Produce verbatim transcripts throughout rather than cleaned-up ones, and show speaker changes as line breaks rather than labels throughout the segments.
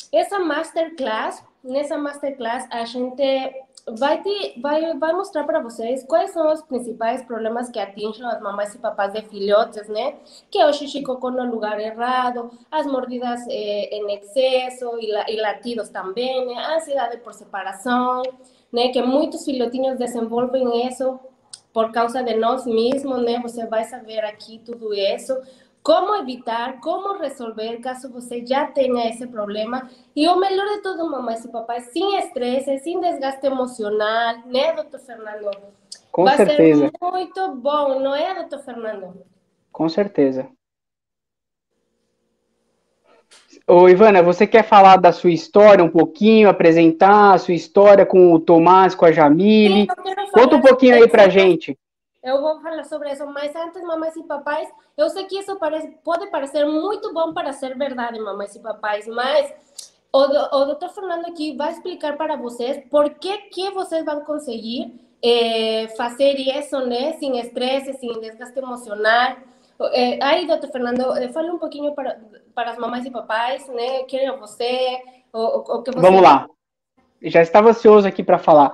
essa masterclass, nessa masterclass a gente vai, te, vai, vai mostrar para vocês quais são os principais problemas que atingem as mamães e papás de filhotes, né? Que é o xixi cocô no lugar errado, as mordidas eh, em excesso e, la, e latidos também, né? A ansiedade por separação, né? Que muitos filhotinhos desenvolvem isso por causa de nós mesmos, né? Você vai saber aqui tudo isso. Como evitar, como resolver caso você já tenha esse problema. E o melhor de tudo, mamães e papais, sem estresse, sem desgaste emocional, né, doutor Fernando?
Com
Vai ser
certeza,
muito bom, não é, doutor Fernando?
com certeza. Ô, Ivana, você quer falar da sua história um pouquinho, apresentar a sua história com o Tomás, com a
Sim,
Jamile?
eu quero
Conta um
falar
pouquinho
sobre
aí
isso.
pra gente.
Eu vou falar sobre isso, mas antes, mamães e papais, eu sei que isso parece, pode parecer muito bom para ser verdade, mamães e papais, mas o, o doutor Fernando aqui vai explicar para vocês por que, que vocês vão conseguir eh, fazer isso, né, sem estresse, sem desgaste emocional. Eh, aí, doutor Fernando, eh, fale um pouquinho para, para as mamães e papais, né, quem é você, o, o, o que você
Vamos
faz.
lá. Já estava ansioso aqui para falar.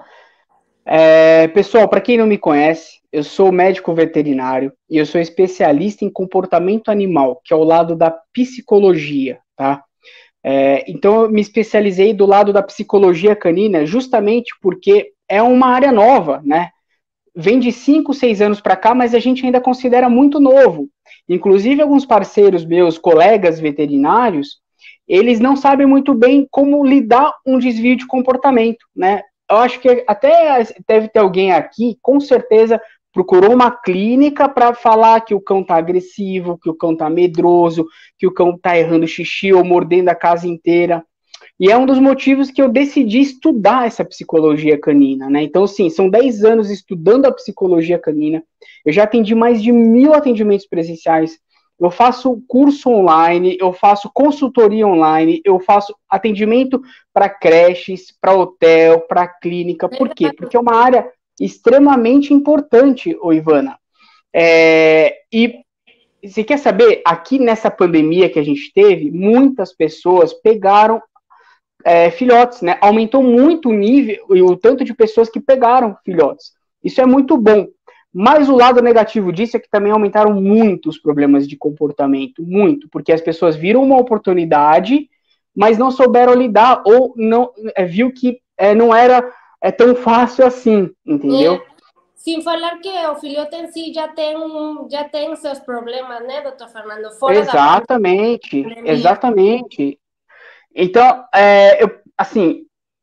É, pessoal, para quem não me conhece, eu sou médico veterinário e eu sou especialista em comportamento animal, que é o lado da psicologia, tá? É, então, eu me especializei do lado da psicologia canina justamente porque é uma área nova, né? Vem de cinco, seis anos para cá, mas a gente ainda considera muito novo. Inclusive, alguns parceiros meus, colegas veterinários, eles não sabem muito bem como lidar um desvio de comportamento, né? Eu acho que até deve ter alguém aqui, com certeza, procurou uma clínica para falar que o cão tá agressivo, que o cão tá medroso, que o cão tá errando xixi ou mordendo a casa inteira. E é um dos motivos que eu decidi estudar essa psicologia canina, né? Então, sim, são dez anos estudando a psicologia canina. Eu já atendi mais de mil atendimentos presenciais. Eu faço curso online, eu faço consultoria online, eu faço atendimento para creches, para hotel, para clínica. Por quê? Porque é uma área extremamente importante, ô Ivana. É, e você quer saber? Aqui nessa pandemia que a gente teve, muitas pessoas pegaram é, filhotes, né? Aumentou muito o nível e o tanto de pessoas que pegaram filhotes. Isso é muito bom. Mas o lado negativo disso é que também aumentaram muito os problemas de comportamento, muito, porque as pessoas viram uma oportunidade, mas não souberam lidar ou não é, viu que é, não era é, tão fácil assim,
É,
entendeu?
sem falar que o filhote em si já tem, já tem seus problemas, né, doutor Fernando? Fora da
Exatamente,
pandemia.
exatamente. Então, é, eu, assim,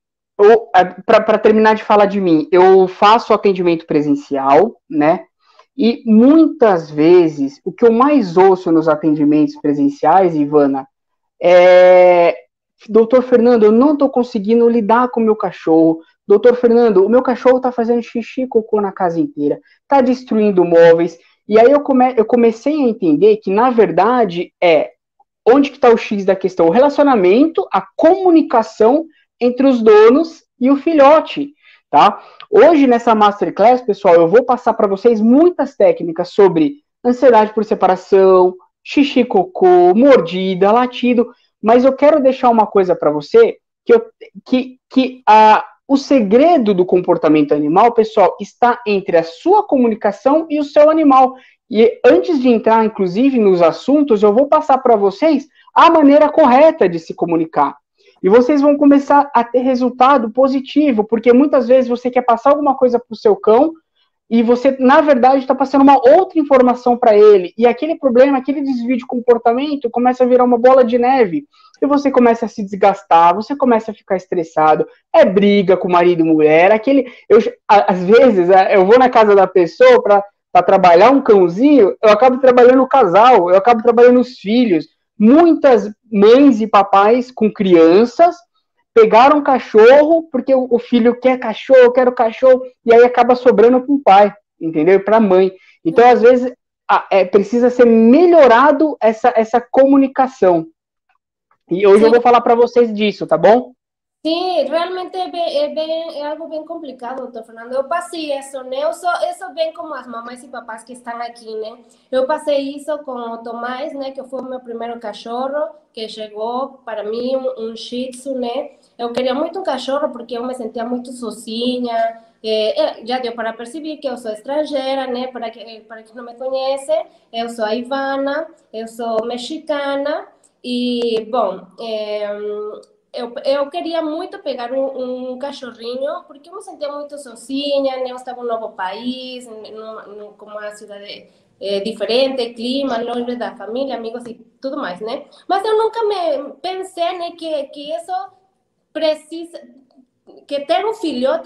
para terminar de falar de mim, eu faço atendimento presencial, né? E muitas vezes, o que eu mais ouço nos atendimentos presenciais, Ivana, é: Doutor Fernando, eu não estou conseguindo lidar com o meu cachorro. Doutor Fernando, o meu cachorro está fazendo xixi e cocô na casa inteira, está destruindo móveis. E aí eu, come, eu comecei a entender que, na verdade, é onde que está o X da questão? O relacionamento, a comunicação entre os donos e o filhote, tá? Hoje, nessa Masterclass, pessoal, eu vou passar para vocês muitas técnicas sobre ansiedade por separação, xixi, cocô, mordida, latido, mas eu quero deixar uma coisa para você, que, eu, que, que a, o segredo do comportamento animal, pessoal, está entre a sua comunicação e o seu animal. E antes de entrar, inclusive, nos assuntos, eu vou passar para vocês a maneira correta de se comunicar. E vocês vão começar a ter resultado positivo, porque muitas vezes você quer passar alguma coisa para o seu cão e você, na verdade, está passando uma outra informação para ele. E aquele problema, aquele desvio de comportamento começa a virar uma bola de neve. E você começa a se desgastar, você começa a ficar estressado, é briga com marido e mulher, aquele. Eu, às vezes, eu vou na casa da pessoa para para trabalhar um cãozinho, eu acabo trabalhando o casal, eu acabo trabalhando os filhos. Muitas mães e papais com crianças pegaram um cachorro porque o filho quer cachorro, eu quero cachorro, e aí acaba sobrando para o pai, entendeu? Para a mãe. Então, às vezes, é, precisa ser melhorado essa, essa comunicação. E hoje eu
Sim,
vou falar para vocês disso, tá bom?
Sim, realmente é, bem, é, bem, é algo bem complicado, doutor Fernando. Eu passei isso, né? Eu sou, isso bem como as mamães e papás que estão aqui, né? Eu passei isso com o Tomás, né? Que foi o meu primeiro cachorro, que chegou para mim, um, um Shih Tzu, né? Eu queria muito um cachorro porque eu me sentia muito sozinha. É, é, já deu para perceber que eu sou estrangeira, né? Para que, para quem não me conhece, eu sou a Ivana, eu sou mexicana. E, bom, é, eu, eu queria muito pegar um, um cachorrinho, porque eu me sentia muito sozinha, né? Eu estava em um novo país, num, com uma cidade é, diferente, clima, longe da família, amigos e tudo mais, né? Mas eu nunca me pensei, né, que, que isso precisa, que ter um filhote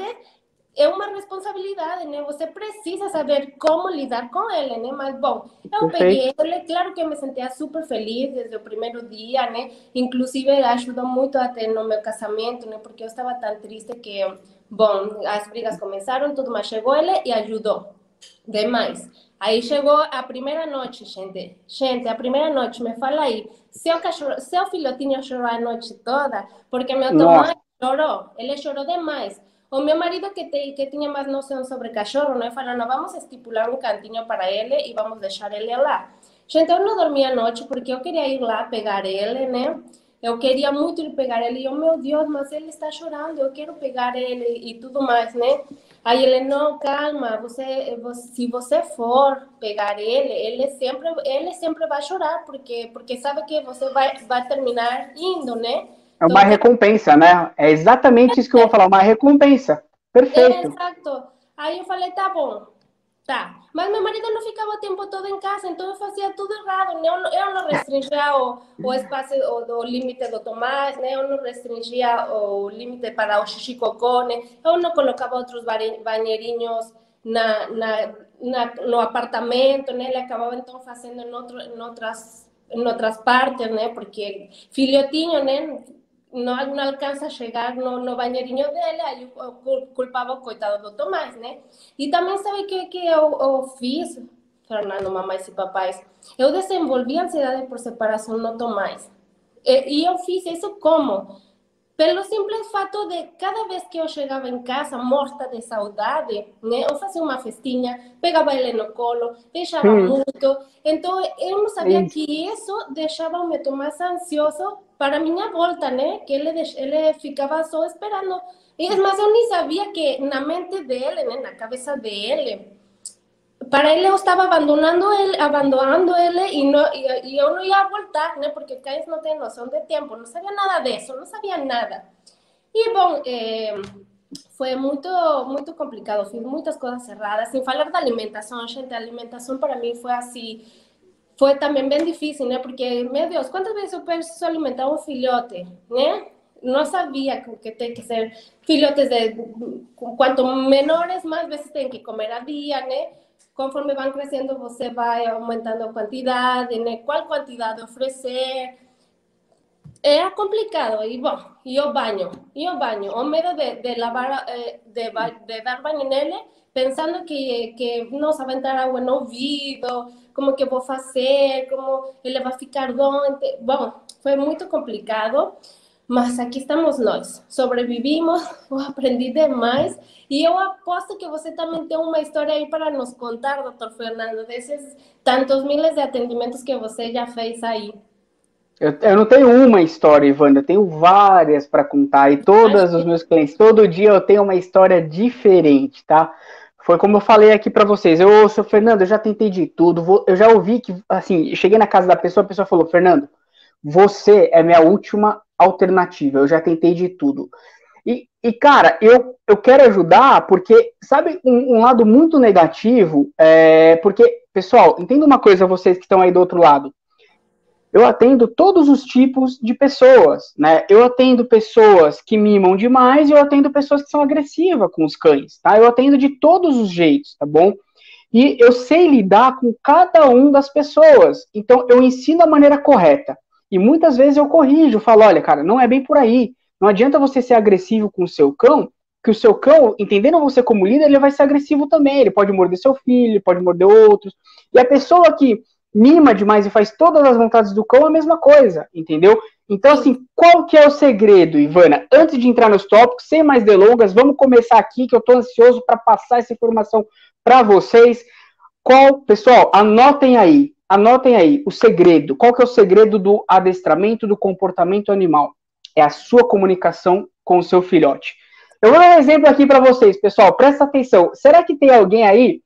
é uma responsabilidade, né? Você precisa saber como lidar com ele, né? Mas, bom, eu
Perfeito.
peguei ele, claro que eu me sentia super feliz desde o primeiro dia, né? Inclusive, ajudou muito até no meu casamento, né? Porque eu estava tão triste que, bom, as brigas começaram, tudo, mas chegou ele e ajudou demais. Aí chegou a primeira noite, gente. Gente, a primeira noite, me fala aí, seu, cachorro, seu filhotinho chorou a noite toda, porque meu Tomás
Nossa,
chorou, ele chorou demais. O meu marido, que, te, que tinha mais noção sobre cachorro, né, falou, não, vamos estipular um cantinho para ele e vamos deixar ele lá. Gente, eu não dormia a noite porque eu queria ir lá pegar ele, né? Eu queria muito ir pegar ele. E eu, meu Deus, mas ele está chorando, eu quero pegar ele e tudo mais, né? Aí ele, não, calma, você, você, se você for pegar ele, ele sempre, ele sempre vai chorar, porque, porque sabe que você vai, vai terminar indo, né?
é uma
Então,
recompensa, né? É exatamente isso que eu vou falar, uma recompensa.
é,
Perfeito.
exato. Aí eu falei, tá bom, tá. Mas meu marido não ficava o tempo todo em casa, então eu fazia tudo errado, né? Eu não, eu não restringia o, o espaço, o, o limite do Tomás, né? Eu não restringia o limite para o xixi cocô, né? Eu não colocava outros banheirinhos na, na, na, no apartamento, né? Ele acabava então fazendo em, outro, em, outras, em outras partes, né? Porque filhotinho, né? Não, não alcança a chegar no, no banheirinho dele, aí eu, eu culpava o coitado do Tomás, né? E também sabe o que, que eu, eu fiz, Fernando, mamães e papais? Eu desenvolvi ansiedade por separação no Tomás. E, e eu fiz isso como? Pelo simples fato de cada vez que eu chegava em casa morta de saudade, né, eu fazia uma festinha, pegava ele no colo, deixava
Hum,
muito. Então eu não sabia
isso.
que isso deixava o meu Tomás ansioso para a minha volta, né? Que ele, ele ficava só esperando. Mas eu nem sabia que na mente dele, né, na cabeça dele, para ele eu estava abandonando ele, abandonando ele e, no, e, e eu não ia voltar, né? Porque Caio não tem noção de tempo, não sabia nada disso, não sabia nada. E bom, é, foi muito, muito complicado, fiz muitas coisas erradas, sem falar da alimentação, gente, a alimentação para mim foi assim, foi também bem difícil, né? Porque, meu Deus, quantas vezes eu preciso alimentar um filhote, né? Não sabia que tem que ser filhotes de quanto menores, mais vezes tem que comer a dia, né? Conforme vão crescendo, você vai aumentando a quantidade, né? Qual quantidade oferecer, era complicado. E bom, e o banho, e o banho, o medo de, de lavar, eh, de, de dar banho nele, pensando que, que nossa, vai entrar água no ouvido, como que eu vou fazer, como ele vai ficar doente. Bom, foi muito complicado, mas aqui estamos nós. Sobrevivimos, eu aprendi demais. E eu aposto que você também tem uma história aí para nos contar, doutor Fernando, desses tantos miles de atendimentos que você já fez aí.
Eu, eu não tenho uma história, Ivana, eu tenho várias para contar. E todos os meus clientes, todo dia eu tenho uma história diferente, tá? Foi como eu falei aqui para vocês. Eu, seu Fernando, eu já tentei de tudo. Vou, eu já ouvi que, assim, cheguei na casa da pessoa, a pessoa falou: Fernando, você é minha última alternativa. Eu já tentei de tudo. E, e cara, eu, eu quero ajudar porque, sabe, um, um lado muito negativo é porque, pessoal, entenda uma coisa, vocês que estão aí do outro lado. Eu atendo todos os tipos de pessoas, né? Eu atendo pessoas que mimam demais e eu atendo pessoas que são agressivas com os cães, tá? Eu atendo de todos os jeitos, tá bom? E eu sei lidar com cada um das pessoas. Então, eu ensino a maneira correta. E muitas vezes eu corrijo, falo, olha, cara, não é bem por aí. Não adianta você ser agressivo com o seu cão, que o seu cão, entendendo você como líder, ele vai ser agressivo também. Ele pode morder seu filho, ele pode morder outros. E a pessoa que mima demais e faz todas as vontades do cão, a mesma coisa, entendeu? Então, assim, qual que é o segredo, Ivana? Antes de entrar nos tópicos, sem mais delongas, vamos começar aqui, que eu estou ansioso para passar essa informação para vocês. Qual, pessoal, anotem aí, anotem aí o segredo. Qual que é o segredo do adestramento do comportamento animal? É a sua comunicação com o seu filhote. Eu vou dar um exemplo aqui para vocês, pessoal, presta atenção. Será que tem alguém aí?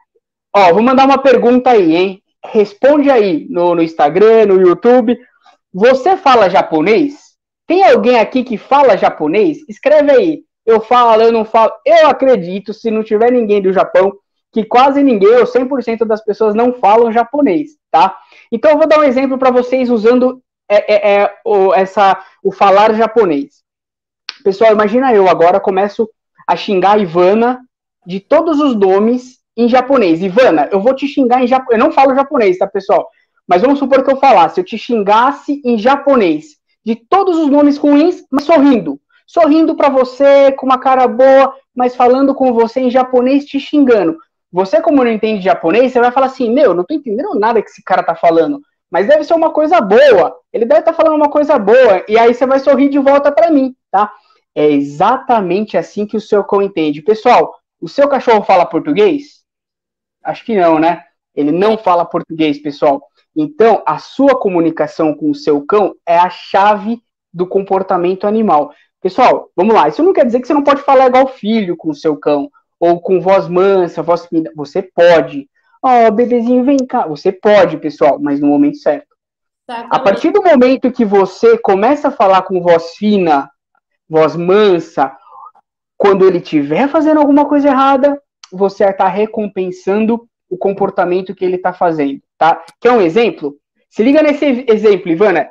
Ó, vou mandar uma pergunta aí, hein? Responde aí no, no Instagram, no YouTube. Você fala japonês? Tem alguém aqui que fala japonês? Escreve aí. Eu falo, eu não falo. Eu acredito, se não tiver ninguém do Japão, que quase ninguém, ou cem por cento das pessoas não falam japonês, tá? Então eu vou dar um exemplo para vocês usando é, é, é, o, essa, o falar japonês. Pessoal, imagina eu agora começo a xingar a Ivana de todos os nomes em japonês. Ivana, eu vou te xingar em japonês. Eu não falo japonês, tá, pessoal? Mas vamos supor que eu falasse, eu te xingasse em japonês, de todos os nomes ruins, mas sorrindo. Sorrindo pra você, com uma cara boa, mas falando com você em japonês, te xingando. Você, como não entende japonês, você vai falar assim, meu, não tô entendendo nada que esse cara tá falando, mas deve ser uma coisa boa. Ele deve estar tá falando uma coisa boa, e aí você vai sorrir de volta pra mim, tá? É exatamente assim que o seu cão entende. Pessoal, o seu cachorro fala português? Acho que não, né? Ele não fala português, pessoal. Então, a sua comunicação com o seu cão é a chave do comportamento animal. Pessoal, vamos lá. Isso não quer dizer que você não pode falar igual filho com o seu cão, ou com voz mansa, voz fina. Você pode. Ó, oh, bebezinho, vem cá. Você pode, pessoal, mas no momento certo. Exatamente. A partir do momento que você começa a falar com voz fina, voz mansa, quando ele estiver fazendo alguma coisa errada, você está recompensando o comportamento que ele está fazendo, tá? Quer um exemplo? Se liga nesse exemplo, Ivana.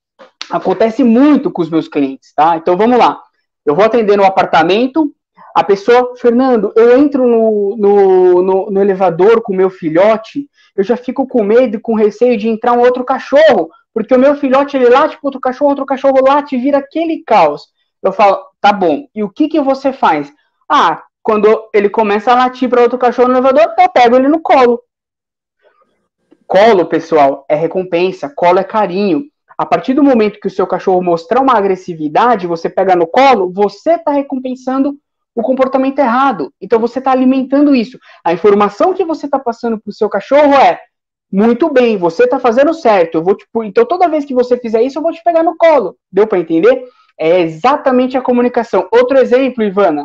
Acontece muito com os meus clientes, tá? Então vamos lá. Eu vou atender no apartamento, a pessoa, Fernando, eu entro no, no, no, no elevador com o meu filhote, eu já fico com medo e com receio de entrar um outro cachorro, porque o meu filhote, ele late pro outro cachorro, outro cachorro late, vira aquele caos. Eu falo, tá bom, e o que que você faz? Ah, quando ele começa a latir para outro cachorro no elevador, eu pego ele no colo. Colo, pessoal, é recompensa, colo é carinho. A partir do momento que o seu cachorro mostrar uma agressividade, você pega no colo, você está recompensando o comportamento errado. Então você está alimentando isso. A informação que você está passando para o seu cachorro é, muito bem, você está fazendo certo. Eu vou te... Então toda vez que você fizer isso, eu vou te pegar no colo. Deu para entender? É exatamente a comunicação. Outro exemplo, Ivana.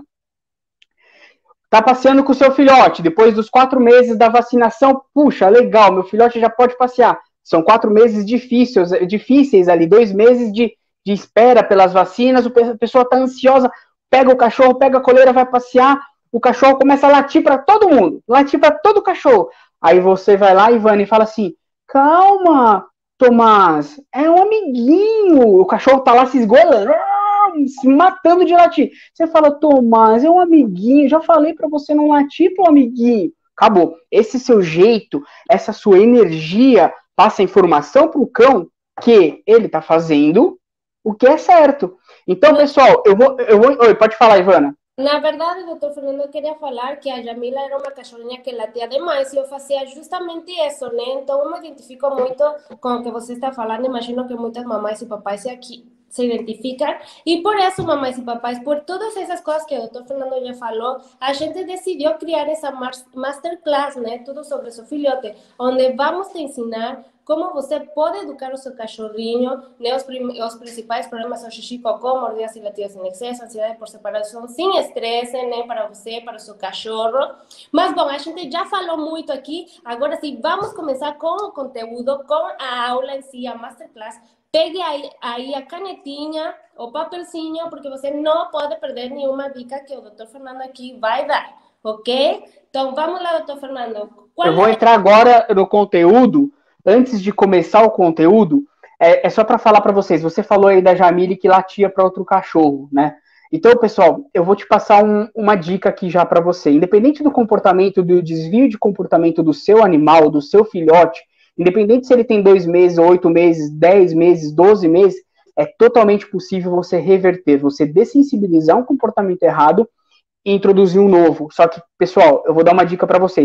Tá passeando com o seu filhote, depois dos quatro meses da vacinação, puxa, legal, meu filhote já pode passear. São quatro meses difíceis, difíceis ali, dois meses de, de espera pelas vacinas, a pessoa tá ansiosa, pega o cachorro, pega a coleira, vai passear, o cachorro começa a latir para todo mundo, latir para todo cachorro. Aí você vai lá, Ivana, e fala assim, calma, Tomás, é um amiguinho, o cachorro tá lá se esgoelando, se matando de latir. Você fala, Tomás, é um amiguinho, já falei para você não latir pro amiguinho. Acabou. Esse seu jeito, essa sua energia passa informação pro cão que ele tá fazendo o que é certo. Então, pessoal, eu vou... Eu vou... Oi, pode falar, Ivana.
Na verdade, doutor Fernando, eu queria falar que a Jamila era uma cachorrinha que latia demais e eu fazia justamente isso, né? Então, eu me identifico muito com o que você está falando. Imagino que muitas mamães e papais aqui se identificam. E por isso, mamães e papais, por todas essas coisas que o doutor Fernando já falou, a gente decidiu criar essa masterclass, né? Tudo sobre seu filhote, onde vamos te ensinar como você pode educar o seu cachorrinho, né? Os, os principais problemas são xixi, cocô, mordidas e latidos em excesso, ansiedade por separação, sem estresse, né? Para você, para o seu cachorro. Mas, bom, a gente já falou muito aqui. Agora sim, vamos começar com o conteúdo, com a aula em si, a masterclass. Pegue aí, aí a canetinha, o papelzinho, porque você não pode perder nenhuma dica que o doutor Fernando aqui vai dar, ok? Então, vamos lá, doutor Fernando.
Qual Eu vou é... entrar agora no conteúdo. Antes de começar o conteúdo, é, é só para falar para vocês. Você falou aí da Jamile que latia para outro cachorro, né? Então, pessoal, eu vou te passar um, uma dica aqui já para você. Independente do comportamento, do desvio de comportamento do seu animal, do seu filhote, independente se ele tem dois meses, oito meses, dez meses, doze meses, é totalmente possível você reverter, você dessensibilizar um comportamento errado e introduzir um novo. Só que, pessoal, eu vou dar uma dica para vocês.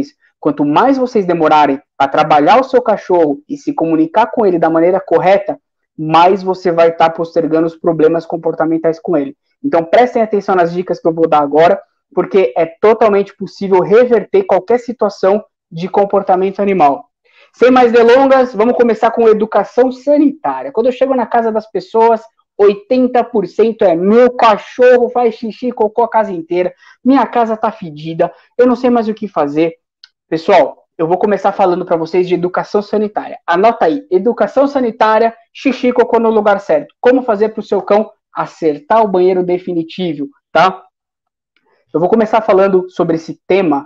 Quanto mais vocês demorarem a trabalhar o seu cachorro e se comunicar com ele da maneira correta, mais você vai estar postergando os problemas comportamentais com ele. Então prestem atenção nas dicas que eu vou dar agora, porque é totalmente possível reverter qualquer situação de comportamento animal. Sem mais delongas, vamos começar com educação sanitária. Quando eu chego na casa das pessoas, oitenta por cento é meu cachorro faz xixi, cocô a casa inteira, minha casa tá fedida, eu não sei mais o que fazer. Pessoal, eu vou começar falando para vocês de educação sanitária. Anota aí, educação sanitária, xixi e cocô no lugar certo. Como fazer para o seu cão acertar o banheiro definitivo, tá? Eu vou começar falando sobre esse tema,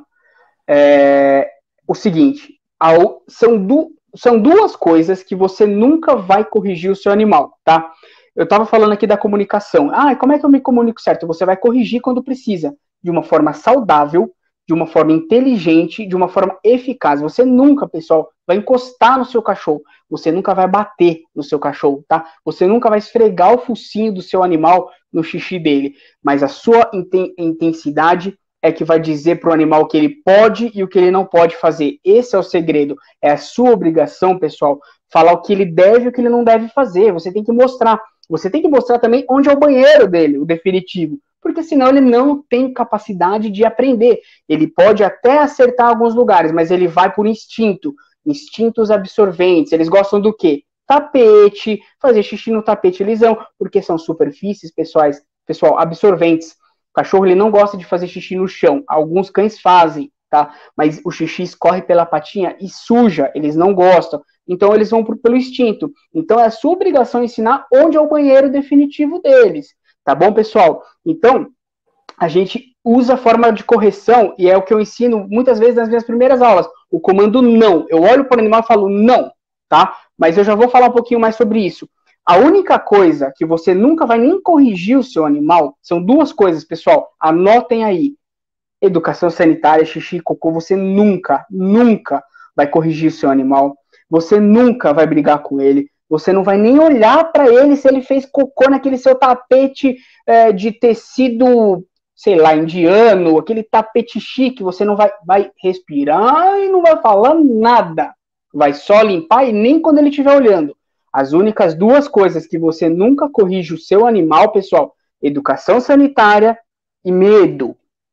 é, o seguinte, ao, são, du, são duas coisas que você nunca vai corrigir o seu animal, tá? Eu estava falando aqui da comunicação. Ah, como é que eu me comunico certo? Você vai corrigir quando precisa, de uma forma saudável, de uma forma inteligente, de uma forma eficaz. Você nunca, pessoal, vai encostar no seu cachorro. Você nunca vai bater no seu cachorro, tá? Você nunca vai esfregar o focinho do seu animal no xixi dele. Mas a sua intensidade é que vai dizer para o animal o que ele pode e o que ele não pode fazer. Esse é o segredo. É a sua obrigação, pessoal, falar o que ele deve e o que ele não deve fazer. Você tem que mostrar. Você tem que mostrar também onde é o banheiro dele, o definitivo. Porque senão ele não tem capacidade de aprender. Ele pode até acertar alguns lugares, mas ele vai por instinto. Instintos absorventes. Eles gostam do quê? Tapete, fazer xixi no tapete lisão, porque são superfícies, pessoais, pessoal, absorventes. O cachorro ele não gosta de fazer xixi no chão. Alguns cães fazem, tá? Mas o xixi escorre pela patinha e suja. Eles não gostam. Então eles vão por, pelo instinto. Então é a sua obrigação ensinar onde é o banheiro definitivo deles. Tá bom, pessoal? Então, a gente usa a forma de correção, e é o que eu ensino muitas vezes nas minhas primeiras aulas, o comando não. Eu olho para o animal e falo não, tá? Mas eu já vou falar um pouquinho mais sobre isso. A única coisa que você nunca vai nem corrigir o seu animal, são duas coisas, pessoal, anotem aí. Educação sanitária, xixi, cocô, você nunca, nunca vai corrigir o seu animal. Você nunca vai brigar com ele. Você não vai nem olhar para ele se ele fez cocô naquele seu tapete é, de tecido, sei lá, indiano, aquele tapete chique. Você não vai, vai respirar e não vai falar nada. Vai só limpar e nem quando ele estiver olhando. As únicas duas coisas que você nunca corrige o seu animal, pessoal, educação sanitária e medo,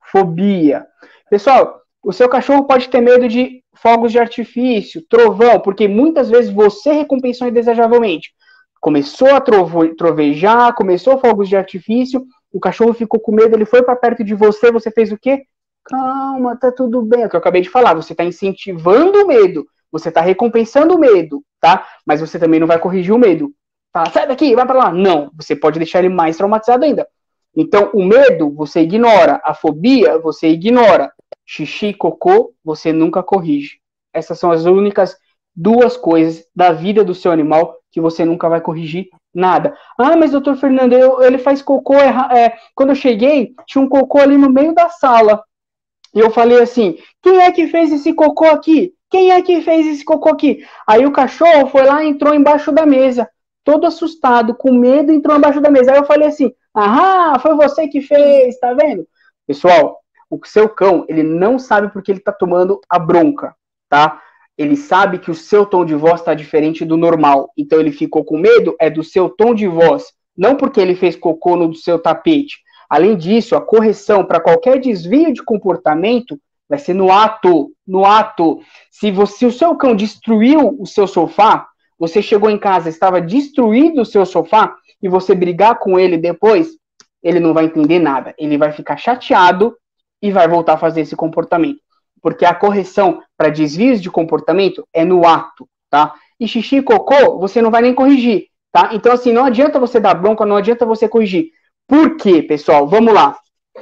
fobia. Pessoal, o seu cachorro pode ter medo de fogos de artifício, trovão, porque muitas vezes você recompensou indesejavelmente. Começou a trovo, trovejar, começou fogos de artifício, o cachorro ficou com medo, ele foi para perto de você, você fez o quê? Calma, tá tudo bem. É o que eu acabei de falar, você está incentivando o medo, você está recompensando o medo, tá? Mas você também não vai corrigir o medo. Fala, sai daqui, vai para lá. Não, você pode deixar ele mais traumatizado ainda. Então, o medo, você ignora. A fobia, você ignora. Xixi e cocô, você nunca corrige. Essas são as únicas duas coisas da vida do seu animal que você nunca vai corrigir nada. Ah, mas doutor Fernando, eu, ele faz cocô. É, quando eu cheguei, tinha um cocô ali no meio da sala. E eu falei assim, quem é que fez esse cocô aqui? Quem é que fez esse cocô aqui? Aí o cachorro foi lá e entrou embaixo da mesa. Todo assustado, com medo, entrou embaixo da mesa. Aí eu falei assim, ah, foi você que fez, tá vendo? Pessoal, o seu cão, ele não sabe porque ele tá tomando a bronca, tá? Ele sabe que o seu tom de voz tá diferente do normal. Então ele ficou com medo, é do seu tom de voz. Não porque ele fez cocô no seu tapete. Além disso, a correção para qualquer desvio de comportamento vai ser no ato, no ato. Se, você, se o seu cão destruiu o seu sofá, você chegou em casa, estava destruído o seu sofá, e você brigar com ele depois, ele não vai entender nada. Ele vai ficar chateado e vai voltar a fazer esse comportamento. Porque a correção para desvios de comportamento é no ato, tá? E xixi e cocô, você não vai nem corrigir, tá? Então, assim, não adianta você dar bronca, não adianta você corrigir. Por quê, pessoal? Vamos lá.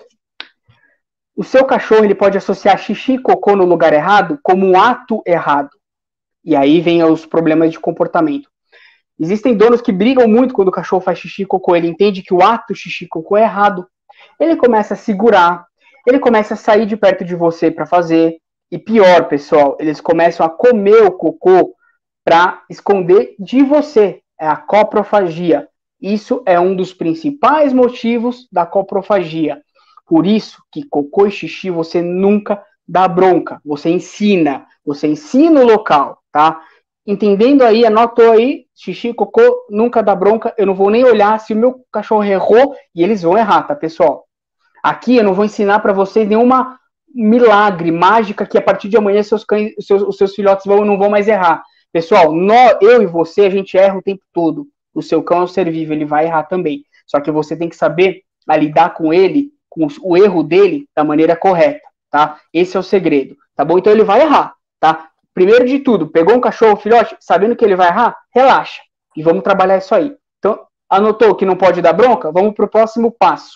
O seu cachorro, ele pode associar xixi e cocô no lugar errado como um ato errado. E aí vem os problemas de comportamento. Existem donos que brigam muito quando o cachorro faz xixi e cocô. Ele entende que o ato xixi e cocô é errado. Ele começa a segurar. Ele começa a sair de perto de você para fazer. E pior, pessoal, eles começam a comer o cocô para esconder de você. É a coprofagia. Isso é um dos principais motivos da coprofagia. Por isso que cocô e xixi você nunca dá bronca, você ensina, você ensina o local, tá? Entendendo aí, anotou aí, xixi, cocô, nunca dá bronca, eu não vou nem olhar se o meu cachorro errou, e eles vão errar, tá, pessoal? Aqui eu não vou ensinar para vocês nenhuma milagre, mágica, que a partir de amanhã seus cães, seus, os seus filhotes vão, não vão mais errar. Pessoal, nós, eu e você, a gente erra o tempo todo. O seu cão é um ser vivo, ele vai errar também. Só que você tem que saber a lidar com ele, com o erro dele, da maneira correta, tá? Esse é o segredo, tá bom? Então ele vai errar, tá? Primeiro de tudo, pegou um cachorro, filhote, sabendo que ele vai errar, relaxa. E vamos trabalhar isso aí. Então, anotou que não pode dar bronca? Vamos para o próximo passo.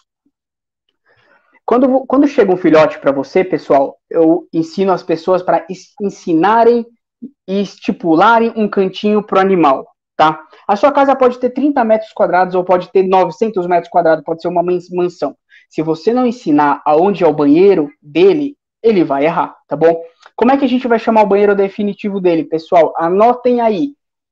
Quando, quando chega um filhote para você, pessoal, eu ensino as pessoas para ensinarem e estipularem um cantinho para o animal, tá? A sua casa pode ter trinta metros quadrados ou pode ter novecentos metros quadrados, pode ser uma mansão. Se você não ensinar aonde é o banheiro dele, ele vai errar, tá bom? Como é que a gente vai chamar o banheiro definitivo dele, pessoal? Anotem aí.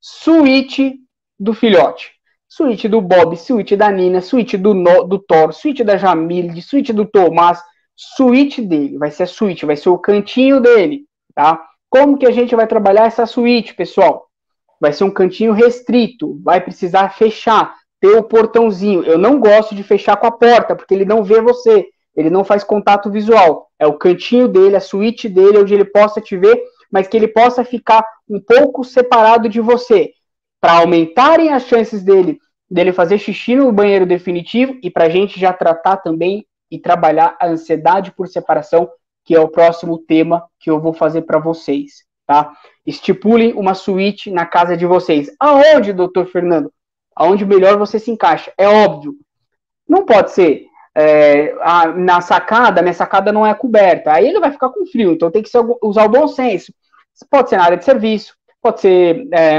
Suíte do filhote. Suíte do Bob, suíte da Nina, suíte do, no, do Thor, suíte da Jamile, suíte do Tomás, suíte dele. Vai ser a suíte, vai ser o cantinho dele, tá? Como que a gente vai trabalhar essa suíte, pessoal? Vai ser um cantinho restrito, vai precisar fechar, ter o portãozinho. Eu não gosto de fechar com a porta, porque ele não vê você, ele não faz contato visual. É o cantinho dele, a suíte dele, onde ele possa te ver, mas que ele possa ficar um pouco separado de você, para aumentarem as chances dele, dele fazer xixi no banheiro definitivo e para a gente já tratar também e trabalhar a ansiedade por separação, que é o próximo tema que eu vou fazer para vocês, tá? Estipulem uma suíte na casa de vocês. Aonde, doutor Fernando? Aonde melhor você se encaixa. É óbvio. Não pode ser é, a, na sacada, minha sacada não é coberta. Aí ele vai ficar com frio, então tem que ser, usar o bom senso. Pode ser na área de serviço, pode ser é,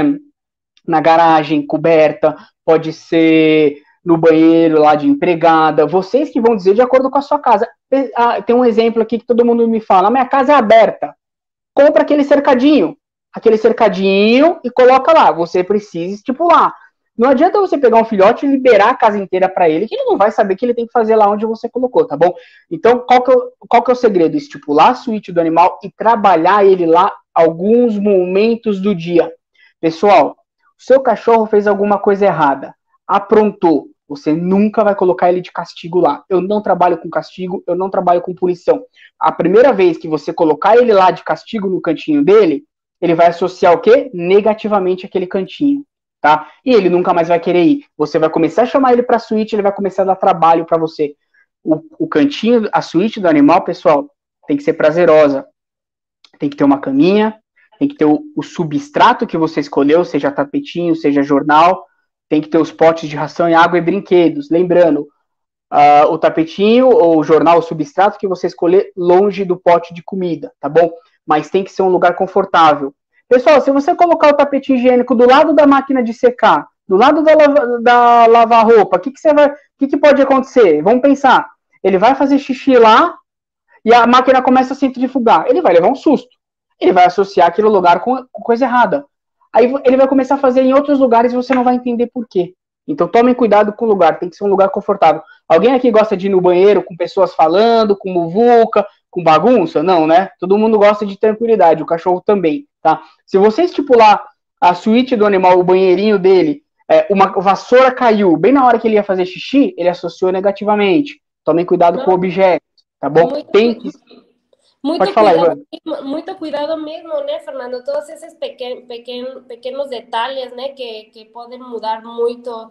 na garagem coberta, pode ser no banheiro lá de empregada. Vocês que vão dizer de acordo com a sua casa. Tem um exemplo aqui que todo mundo me fala. A minha casa é aberta. Compra aquele cercadinho. Aquele cercadinho e coloca lá. Você precisa estipular. Não adianta você pegar um filhote e liberar a casa inteira para ele, que ele não vai saber que ele tem que fazer lá onde você colocou, tá bom? Então, qual que é o, qual que é o segredo? Estipular a suíte do animal e trabalhar ele lá alguns momentos do dia. Pessoal, o seu cachorro fez alguma coisa errada, aprontou, você nunca vai colocar ele de castigo lá. Eu não trabalho com castigo, eu não trabalho com punição. A primeira vez que você colocar ele lá de castigo no cantinho dele, ele vai associar o quê? Negativamente aquele cantinho, tá? E ele nunca mais vai querer ir. Você vai começar a chamar ele para a suíte, ele vai começar a dar trabalho para você. O, o cantinho, a suíte do animal, pessoal, tem que ser prazerosa. Tem que ter uma caminha, tem que ter o, o substrato que você escolheu, seja tapetinho, seja jornal, tem que ter os potes de ração e água e brinquedos. Lembrando, uh, o tapetinho ou o jornal, o substrato que você escolher, longe do pote de comida, tá bom? Mas tem que ser um lugar confortável. Pessoal, se você colocar o tapete higiênico do lado da máquina de secar, do lado da, lava, da lavar roupa, o que, que, você vai, que, que pode acontecer? Vamos pensar. Ele vai fazer xixi lá e a máquina começa a centrifugar. Ele vai levar um susto. Ele vai associar aquele lugar com, com coisa errada. Aí ele vai começar a fazer em outros lugares e você não vai entender por quê. Então tomem cuidado com o lugar, tem que ser um lugar confortável. Alguém aqui gosta de ir no banheiro com pessoas falando, com muvuca, com bagunça? Não, né? Todo mundo gosta de tranquilidade, o cachorro também, tá? Se você estipular a suíte do animal, o banheirinho dele, é, uma vassoura caiu bem na hora que ele ia fazer xixi, ele associou negativamente. Tomem cuidado não. com o objeto, tá bom?
Muito
tem que...
Muito
Pode falar,
cuidado,
Ivan.
Muito cuidado mesmo, né, Fernando? Todos esses pequen, pequen, pequenos detalhes, né, que, que podem mudar muito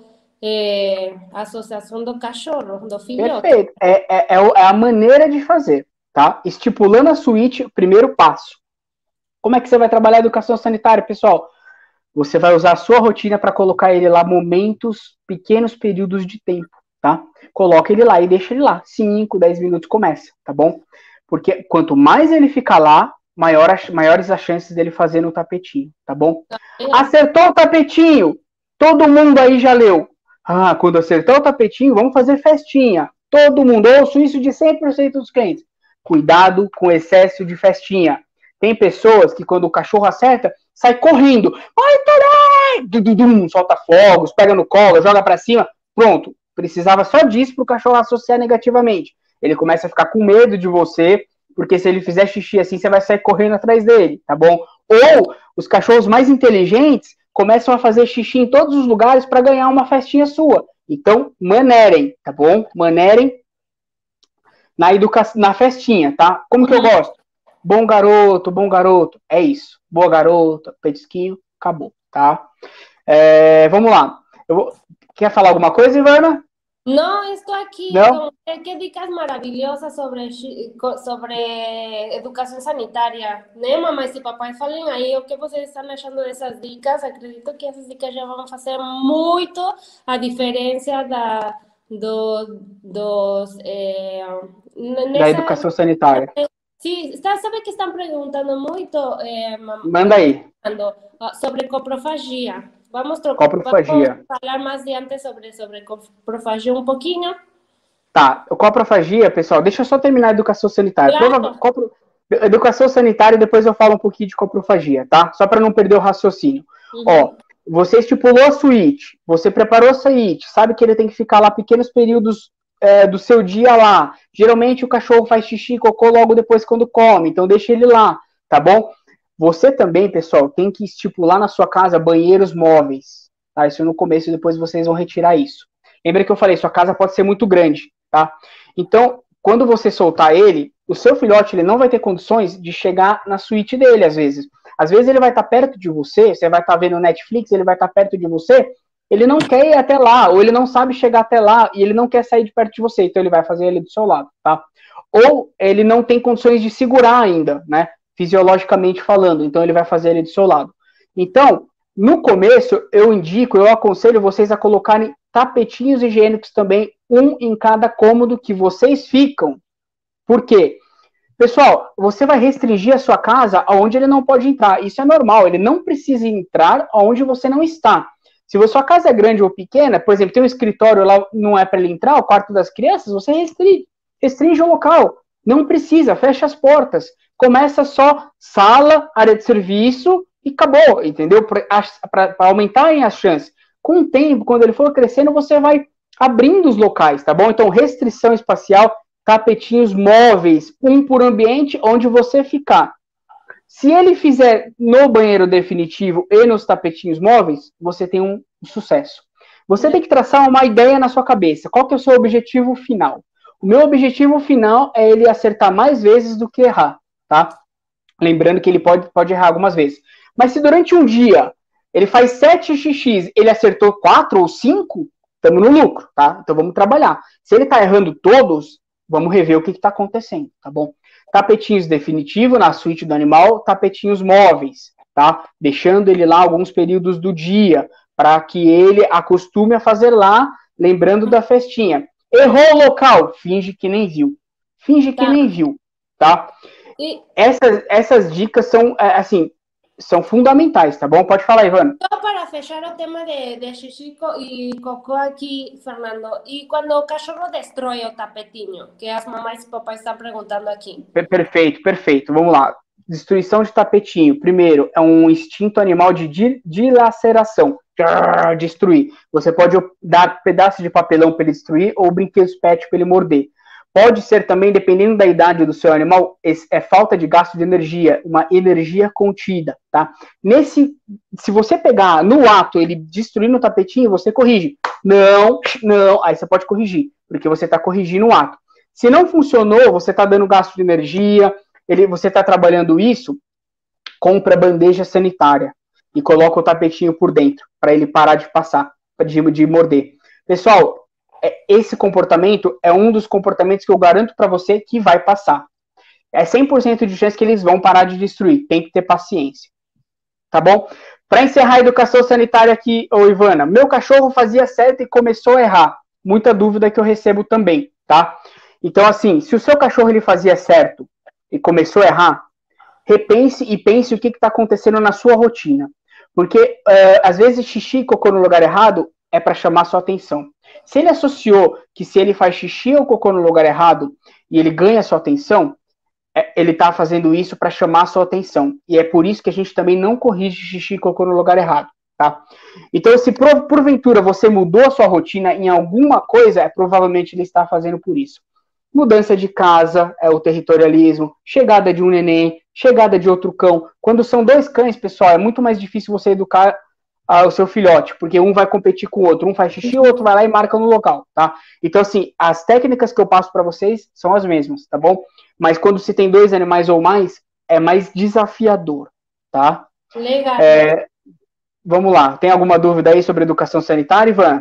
é, a associação do cachorro, do filhote.
Perfeito. É, é, é a maneira de fazer, tá? Estipulando a suíte, primeiro passo. Como é que você vai trabalhar a educação sanitária, pessoal? Você vai usar a sua rotina para colocar ele lá momentos, pequenos períodos de tempo, tá? Coloca ele lá e deixa ele lá. cinco, dez minutos começa, tá bom? Porque quanto mais ele ficar lá, maior as, maiores as chances dele fazer no tapetinho, tá bom? É. Acertou o tapetinho! Todo mundo aí já leu. Ah, quando acertar o tapetinho, vamos fazer festinha. Todo mundo, ouço isso de cem por cento dos clientes. Cuidado com excesso de festinha. Tem pessoas que quando o cachorro acerta, sai correndo. Ai, tarai! Dududum, solta fogos, pega no colo, joga pra cima. Pronto. Precisava só disso pro cachorro associar negativamente. Ele começa a ficar com medo de você, porque se ele fizer xixi assim, você vai sair correndo atrás dele, tá bom? Ou os cachorros mais inteligentes começam a fazer xixi em todos os lugares para ganhar uma festinha sua. Então, manerem, tá bom? Manerem na educação, na festinha, tá? Como que eu gosto? Bom garoto, bom garoto. É isso. Boa garota, petisquinho, acabou, tá? É, vamos lá. Eu vou... Quer falar alguma coisa, Ivana?
No, estoy aquí
¿No?
con qué dicas maravillosas sobre, sobre educación sanitaria, né, mamães e papais? Falem aí o que vocês estão achando dessas dicas. Acredito que essas dicas já vão fazer muito a diferença da, do, dos... É,
Da
nessa,
educação sanitária.
Sim, está, sabe que estão perguntando muito é,
Manda aí.
sobre coprofagia. Vamos,
Coprofagia.
vamos falar mais adiante sobre, sobre coprofagia um pouquinho.
Tá, coprofagia, pessoal, deixa eu só terminar a educação sanitária.
Claro.
Copro... Educação sanitária, depois eu falo um pouquinho de coprofagia, tá? Só para não perder o raciocínio. Uhum. Ó, você estipulou a suíte, você preparou a suíte, sabe que ele tem que ficar lá pequenos períodos é, do seu dia lá. Geralmente o cachorro faz xixi e cocô logo depois quando come, então deixa ele lá, tá bom? Você também, pessoal, tem que estipular na sua casa banheiros móveis, tá? Isso no começo e depois vocês vão retirar isso. Lembra que eu falei, sua casa pode ser muito grande, tá? Então, quando você soltar ele, o seu filhote ele não vai ter condições de chegar na suíte dele, às vezes. Às vezes ele vai estar perto de você, você vai estar vendo Netflix, ele vai estar perto de você, ele não quer ir até lá, ou ele não sabe chegar até lá, e ele não quer sair de perto de você, então ele vai fazer ele do seu lado, tá? Ou ele não tem condições de segurar ainda, né? Fisiologicamente falando, então ele vai fazer ele do seu lado. Então, no começo, eu indico, eu aconselho vocês a colocarem tapetinhos higiênicos também, um em cada cômodo que vocês ficam. Por quê? Pessoal, você vai restringir a sua casa aonde ele não pode entrar. Isso é normal, ele não precisa entrar aonde você não está. Se a sua casa é grande ou pequena, por exemplo, tem um escritório lá, não é para ele entrar, o quarto das crianças, você restringe, restringe o local. Não precisa, fecha as portas. Começa só sala, área de serviço e acabou, entendeu? Para aumentarem as chances. Com o tempo, quando ele for crescendo, você vai abrindo os locais, tá bom? Então, restrição espacial, tapetinhos móveis, um por ambiente, onde você ficar. Se ele fizer no banheiro definitivo e nos tapetinhos móveis, você tem um sucesso. Você tem que traçar uma ideia na sua cabeça. Qual que é o seu objetivo final? O meu objetivo final é ele acertar mais vezes do que errar, tá? Lembrando que ele pode, pode errar algumas vezes. Mas se durante um dia ele faz sete xixis, ele acertou quatro ou cinco, estamos no lucro, tá? Então vamos trabalhar. Se ele tá errando todos, vamos rever o que está acontecendo, tá bom? Tapetinhos definitivo na suíte do animal, tapetinhos móveis, tá? Deixando ele lá alguns períodos do dia, para que ele acostume a fazer lá, lembrando da festinha. Errou o local, finge que nem viu. Finge que tá. nem viu, tá? E... Essas, essas dicas são, assim, são fundamentais, tá bom? Pode falar, Ivana.
Só para fechar o tema de, de xixi e cocô aqui, Fernando, e quando o cachorro destrói o tapetinho, que as mamães e papais estão perguntando aqui.
Perfeito, perfeito. Vamos lá. Destruição de tapetinho. Primeiro, é um instinto animal de dilaceração. Destruir. Você pode dar pedaço de papelão para ele destruir ou brinquedos pet para ele morder. Pode ser também, dependendo da idade do seu animal, é falta de gasto de energia, uma energia contida, tá? Nesse, se você pegar no ato, ele destruir no tapetinho, você corrige. Não, não, aí você pode corrigir, porque você está corrigindo o ato. Se não funcionou, você está dando gasto de energia, ele, você está trabalhando isso, compra bandeja sanitária e coloca o tapetinho por dentro, para ele parar de passar, de, de morder. Pessoal, esse comportamento é um dos comportamentos que eu garanto para você que vai passar. É cem por cento de chance que eles vão parar de destruir. Tem que ter paciência. Tá bom? Para encerrar a educação sanitária aqui, ô Ivana, meu cachorro fazia certo e começou a errar. Muita dúvida que eu recebo também, tá? Então, assim, se o seu cachorro ele fazia certo e começou a errar, repense e pense o que está acontecendo na sua rotina. Porque, uh, às vezes, xixi e cocô no lugar errado é para chamar sua atenção. Se ele associou que se ele faz xixi ou cocô no lugar errado e ele ganha sua atenção, ele está fazendo isso para chamar sua atenção. E é por isso que a gente também não corrige xixi e cocô no lugar errado, tá? Então, se por, porventura você mudou a sua rotina em alguma coisa, é provavelmente ele está fazendo por isso. mudança de casa, é o territorialismo, chegada de um neném, chegada de outro cão. Quando são dois cães, pessoal, é muito mais difícil você educar ah, o seu filhote, porque um vai competir com o outro, um faz xixi, o outro vai lá e marca no local, tá? Então, assim, as técnicas que eu passo para vocês são as mesmas, tá bom? Mas quando se tem dois animais ou mais, é mais desafiador, tá?
Legal.
É, vamos lá, tem alguma dúvida aí sobre educação sanitária, Ivan?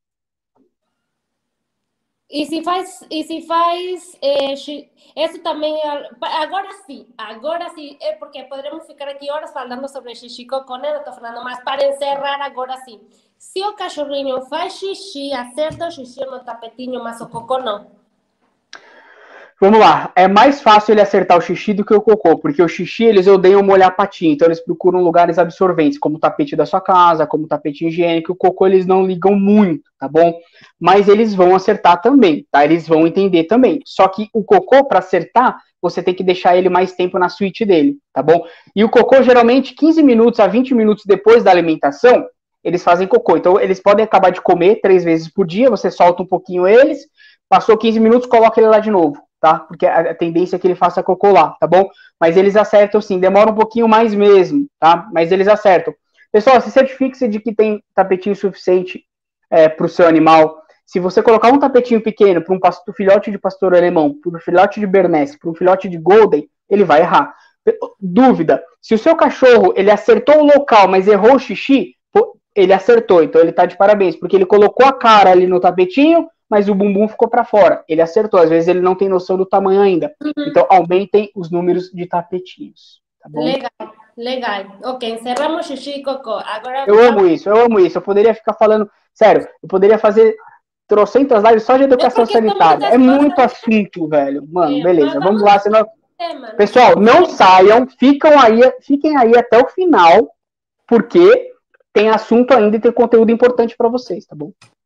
E se faz, e se faz eh, isso também, agora sim, agora sim, é porque poderemos ficar aqui horas falando sobre xixi cocô, né, doutor Fernando? Mas para encerrar, agora sim. Se o cachorrinho faz xixi, acerta o xixi no tapetinho, mas o cocô não.
Vamos lá, é mais fácil ele acertar o xixi do que o cocô, porque o xixi eles odeiam molhar a patinha, então eles procuram lugares absorventes, como o tapete da sua casa, como o tapete higiênico. O cocô eles não ligam muito, tá bom? Mas eles vão acertar também, tá? Eles vão entender também. Só que o cocô, para acertar, você tem que deixar ele mais tempo na suíte dele, tá bom? E o cocô, geralmente, quinze minutos a vinte minutos depois da alimentação, eles fazem cocô. Então, eles podem acabar de comer três vezes por dia, você solta um pouquinho eles, passou quinze minutos, coloca ele lá de novo, tá? Porque a tendência é que ele faça cocô lá, tá bom? Mas eles acertam sim, demora um pouquinho mais mesmo, tá? Mas eles acertam. Pessoal, se certifique-se de que tem tapetinho suficiente é, para o seu animal. Se você colocar um tapetinho pequeno para um pastor, filhote de pastor alemão, para um filhote de bernese, para um filhote de golden, ele vai errar. Dúvida, se o seu cachorro ele acertou o local, mas errou o xixi, ele acertou, então ele tá de parabéns, porque ele colocou a cara ali no tapetinho, mas o bumbum ficou para fora. Ele acertou, às vezes ele não tem noção do tamanho ainda. Uhum. Então, aumentem os números de tapetinhos, tá bom?
Legal, legal. Ok, encerramos xixi e cocô. Agora...
Eu amo isso, eu amo isso. Eu poderia ficar falando, sério, eu poderia fazer trocentas lives só de educação é sanitária. É muito assunto, velho. Mano, é, beleza, vamos lá, senão... Tema, pessoal, não saiam, ficam aí, fiquem aí até o final, porque tem assunto ainda e tem conteúdo importante para vocês, tá bom?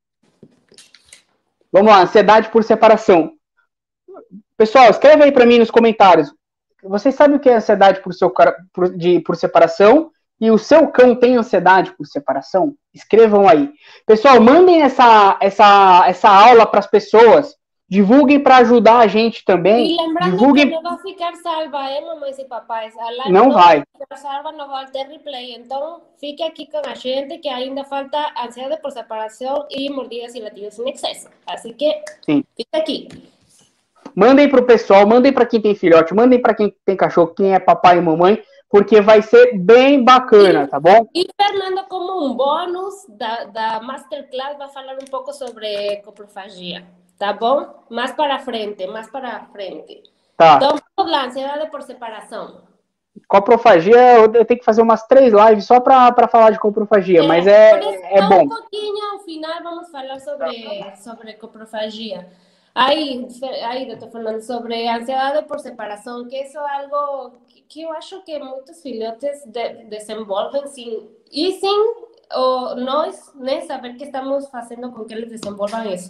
Vamos lá, ansiedade por separação. Pessoal, escreve aí para mim nos comentários. Vocês sabem o que é ansiedade por, seu, por, de, por separação? E o seu cão tem ansiedade por separação? Escrevam aí. Pessoal, mandem essa, essa, essa aula para as pessoas. Divulguem para ajudar a gente também.
E lembrando
Divulguem...
que não vai ficar salva, hein, mamães e papais? A live
não, não vai.
ficar salva, não vai ter replay. Então, fique aqui com a gente, que ainda falta ansiedade por separação e mordidas e latidos em excesso. Assim que,
sim,
fique aqui.
Mandem para o pessoal, mandem para quem tem filhote, mandem para quem tem cachorro, quem é papai e mamãe, porque vai ser bem bacana,
e,
tá bom?
E Fernando, como um bônus da, da Masterclass, vai falar um pouco sobre coprofagia. Tá bom? Mais para frente, mais para frente.
Tá.
Então, vamos lá, ansiedade por separação.
Coprofagia, eu tenho que fazer umas três lives só para falar de coprofagia, é, mas é, é bom.
Um pouquinho, ao final, vamos falar sobre, sobre coprofagia. Aí, aí, doutor Fernando, sobre ansiedade por separação, que isso é algo que, que eu acho que muitos filhotes de, desenvolvem sim, e sim, ou nós, né, saber que estamos fazendo com que eles desenvolvam isso.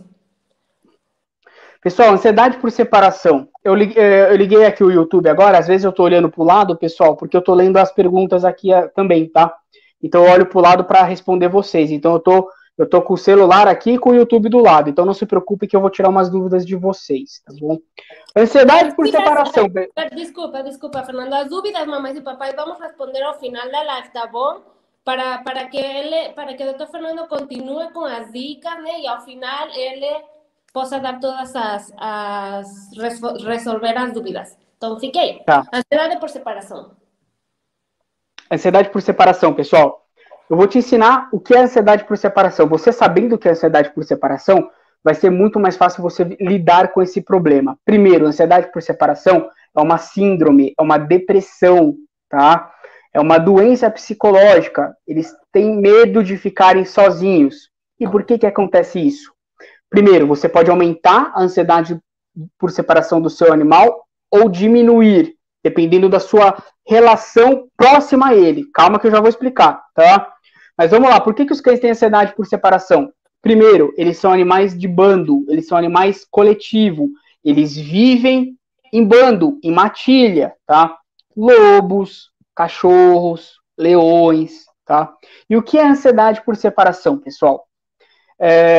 Pessoal, ansiedade por separação. Eu liguei, eu liguei aqui o YouTube agora, às vezes eu tô olhando pro lado, pessoal, porque eu tô lendo as perguntas aqui também, tá? Então eu olho pro lado para responder vocês. Então eu tô, eu tô com o celular aqui e com o YouTube do lado. Então não se preocupe que eu vou tirar umas dúvidas de vocês, tá bom? Ansiedade por separação.
Desculpa, desculpa, Fernando. As dúvidas, mamães e papais, vamos responder ao final da live, tá bom? Para, para que ele, para que o doutor Fernando continue com as dicas, né? E ao final ele possa dar todas as, as resolver as dúvidas. Então, fique aí.
Tá.
Ansiedade por separação.
Ansiedade por separação, pessoal. Eu vou te ensinar o que é ansiedade por separação. Você sabendo o que é ansiedade por separação, vai ser muito mais fácil você lidar com esse problema. Primeiro, ansiedade por separação é uma síndrome, é uma depressão, tá? É uma doença psicológica. Eles têm medo de ficarem sozinhos. E por que que acontece isso? Primeiro, você pode aumentar a ansiedade por separação do seu animal ou diminuir, dependendo da sua relação próxima a ele. Calma que eu já vou explicar, tá? Mas vamos lá, por que que os cães têm ansiedade por separação? Primeiro, eles são animais de bando, eles são animais coletivo, eles vivem em bando, em matilha, tá? Lobos, cachorros, leões, tá? E o que é ansiedade por separação, pessoal? É...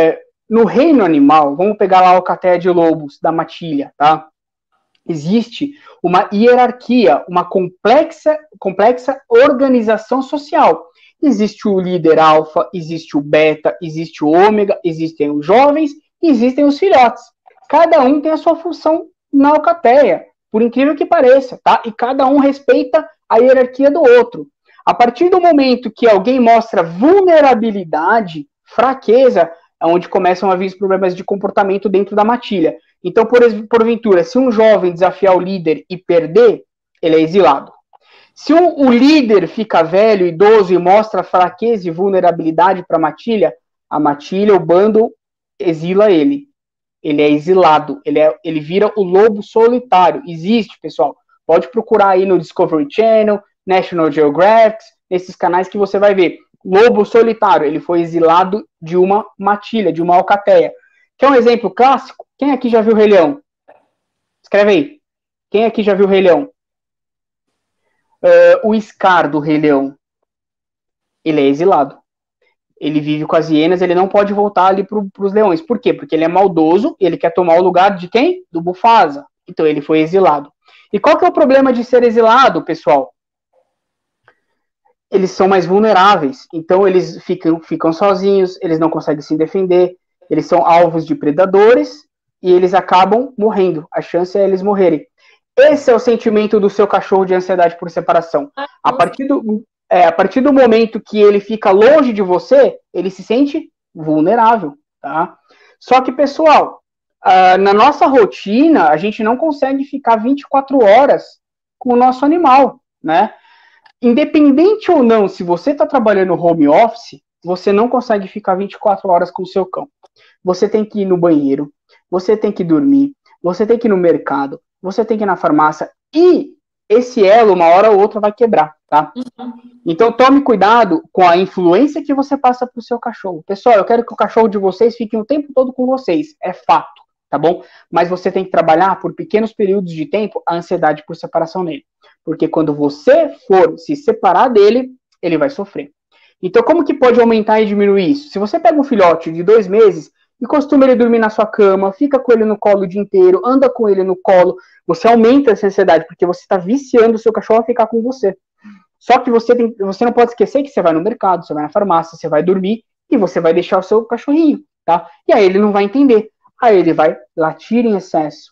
no reino animal, vamos pegar lá a alcateia de lobos da matilha, tá? Existe uma hierarquia, uma complexa, complexa organização social. Existe o líder alfa, existe o beta, existe o ômega, existem os jovens, existem os filhotes. Cada um tem a sua função na alcateia, por incrível que pareça, tá? E cada um respeita a hierarquia do outro. A partir do momento que alguém mostra vulnerabilidade, fraqueza, é onde começam a vir os problemas de comportamento dentro da matilha. Então, por, porventura, se um jovem desafiar o líder e perder, ele é exilado. Se o, o líder fica velho, idoso e mostra fraqueza e vulnerabilidade para a matilha, a matilha, o bando, exila ele. Ele é exilado, ele, é, ele vira o lobo solitário. Existe, pessoal. Pode procurar aí no Discovery Channel, National Geographic, nesses canais que você vai ver. Lobo solitário, ele foi exilado de uma matilha, de uma alcateia. Quer um exemplo clássico? Quem aqui já viu o Rei Leão? Escreve aí. Quem aqui já viu o Rei Leão? Uh, o Scar do Rei Leão. Ele é exilado. Ele vive com as hienas, ele não pode voltar ali para os leões. Por quê? Porque ele é maldoso e ele quer tomar o lugar de quem? Do Mufasa. Então ele foi exilado. E qual que é o problema de ser exilado, pessoal? Eles são mais vulneráveis. Então eles ficam, ficam sozinhos, eles não conseguem se defender, eles são alvos de predadores e eles acabam morrendo. A chance é eles morrerem. Esse é o sentimento do seu cachorro de ansiedade por separação. A partir do... É, a partir do momento que ele fica longe de você, ele se sente vulnerável, tá? Só que, pessoal, uh, na nossa rotina, a gente não consegue ficar vinte e quatro horas com o nosso animal, né? Independente ou não, se você está trabalhando home office, você não consegue ficar vinte e quatro horas com o seu cão. Você tem que ir no banheiro, você tem que dormir, você tem que ir no mercado, você tem que ir na farmácia e esse elo, uma hora ou outra, vai quebrar, tá? Uhum. Então, tome cuidado com a influência que você passa pro seu cachorro. Pessoal, eu quero que o cachorro de vocês fique o tempo todo com vocês. É fato, tá bom? Mas você tem que trabalhar por pequenos períodos de tempo a ansiedade por separação nele. Porque quando você for se separar dele, ele vai sofrer. Então, como que pode aumentar e diminuir isso? Se você pega um filhote de dois meses e costuma ele dormir na sua cama, fica com ele no colo o dia inteiro, anda com ele no colo, você aumenta essa ansiedade, porque você está viciando o seu cachorro a ficar com você. Só que você, tem, você não pode esquecer que você vai no mercado, você vai na farmácia, você vai dormir e você vai deixar o seu cachorrinho, tá? E aí ele não vai entender. Aí ele vai latir em excesso,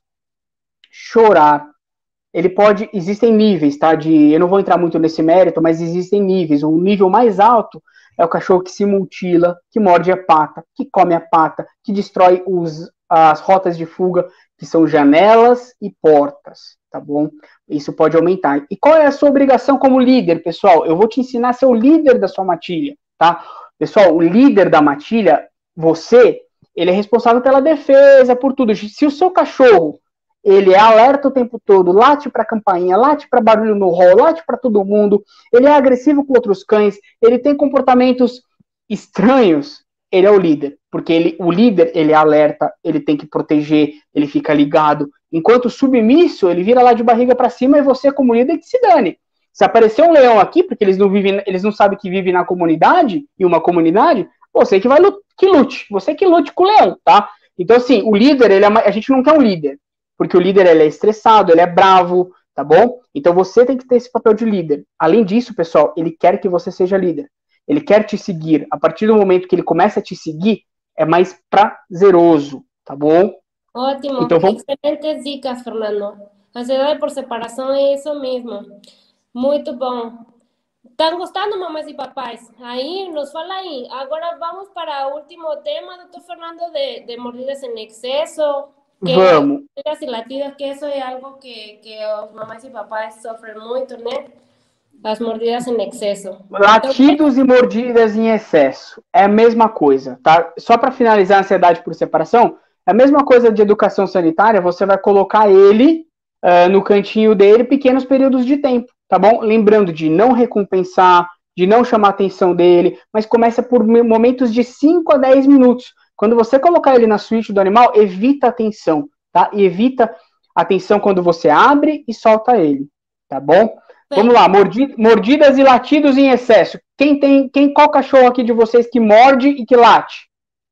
chorar. Ele pode, existem níveis, tá? De, eu não vou entrar muito nesse mérito, mas existem níveis. O nível mais alto é o cachorro que se mutila, que morde a pata, que come a pata, que destrói os, as rotas de fuga, que são janelas e portas, tá bom? Isso pode aumentar. E qual é a sua obrigação como líder, pessoal? Eu vou te ensinar a ser o líder da sua matilha, tá? Pessoal, o líder da matilha, você, ele é responsável pela defesa, por tudo. Se o seu cachorro, ele é alerta o tempo todo, late para campainha, late para barulho no hall, late para todo mundo, ele é agressivo com outros cães, ele tem comportamentos estranhos, ele é o líder, porque ele, o líder, ele alerta, ele tem que proteger, ele fica ligado, enquanto o submisso, ele vira lá de barriga para cima e você, como líder, que se dane. Se aparecer um leão aqui, porque eles não vivem, eles não sabem que vive na comunidade, em uma comunidade, você que vai que lute, você que lute com o leão, tá? Então, assim, o líder, ele é uma, a gente não quer um líder, porque o líder, ele é estressado, ele é bravo, tá bom? Então, você tem que ter esse papel de líder. Além disso, pessoal, ele quer que você seja líder. Ele quer te seguir. A partir do momento que ele começa a te seguir, é mais prazeroso, tá bom?
Ótimo. Então, vamos... Excelentes dicas, Fernando. Ansiedade por separação é isso mesmo. Muito bom. Estão gostando, mamães e papais? Aí, nos fala aí. Agora vamos para o último tema, doutor Fernando, de, de mordidas em excesso. Que
vamos.
Mordidas e latidas, que isso é algo que, que os mamães e papais sofrem muito, né? As mordidas em excesso.
Latidos então, e mordidas em excesso. É a mesma coisa, tá? Só para finalizar a ansiedade por separação, é a mesma coisa de educação sanitária, você vai colocar ele uh, no cantinho dele pequenos períodos de tempo, tá bom? Lembrando de não recompensar, de não chamar a atenção dele, mas começa por momentos de cinco a dez minutos. Quando você colocar ele na suíte do animal, evita a atenção, tá? E evita a atenção quando você abre e solta ele, tá bom? Vamos lá, mordi, mordidas e latidos em excesso. Quem tem, quem, qual cachorro aqui de vocês que morde e que late?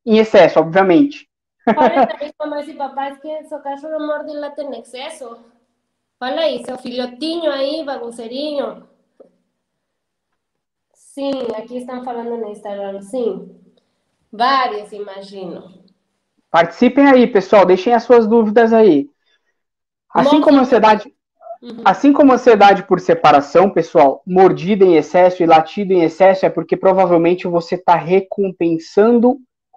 em excesso, obviamente.
Fala também mamães e papais que seu cachorro morde e late em excesso. Fala aí, seu filhotinho aí, bagunceirinho. Sim, aqui estão falando no Instagram, sim. Várias, imagino.
Participem aí, pessoal, deixem as suas dúvidas aí. Assim como a
Mostra.
ansiedade,
Uhum.
assim como a ansiedade por separação, pessoal, mordida em excesso e latido em excesso é porque provavelmente você está recompensando